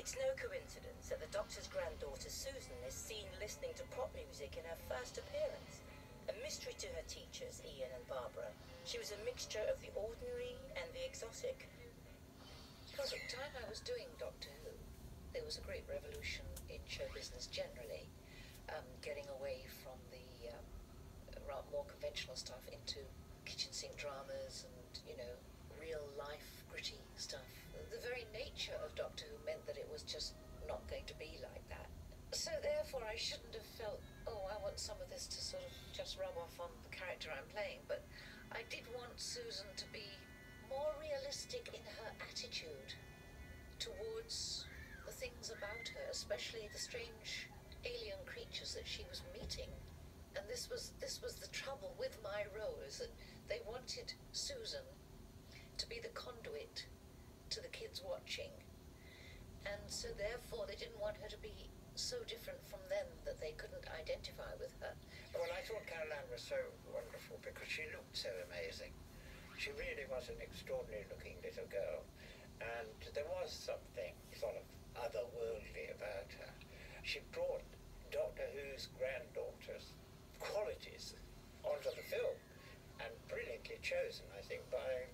It's no coincidence that the Doctor's granddaughter Susan is seen listening to pop music in her first appearance. A mystery to her teachers, Ian and Barbara, she was a mixture of the ordinary and the exotic. Because at the time I was doing Doctor Who, there was a great revolution in show business generally, getting away from the more conventional stuff into kitchen sink dramas and, real life, gritty stuff. The very nature of Doctor Who meant that it was just not going to be like that. So therefore I shouldn't have felt, I want some of this to sort of just rub off on the character I'm playing, but I did want Susan to be more realistic in her attitude towards the things about her, especially the strange alien creatures that she was meeting. And this was the trouble with my role, is that they wanted Susan to be the conduit to the kids watching, and so therefore they didn't want her to be so different from them that they couldn't identify with her. Well, I thought Caroline was so wonderful because she looked so amazing. She really was an extraordinary looking little girl, and there was something sort of otherworldly about her. She brought Doctor Who's granddaughter's qualities onto the film, and brilliantly chosen, I think, by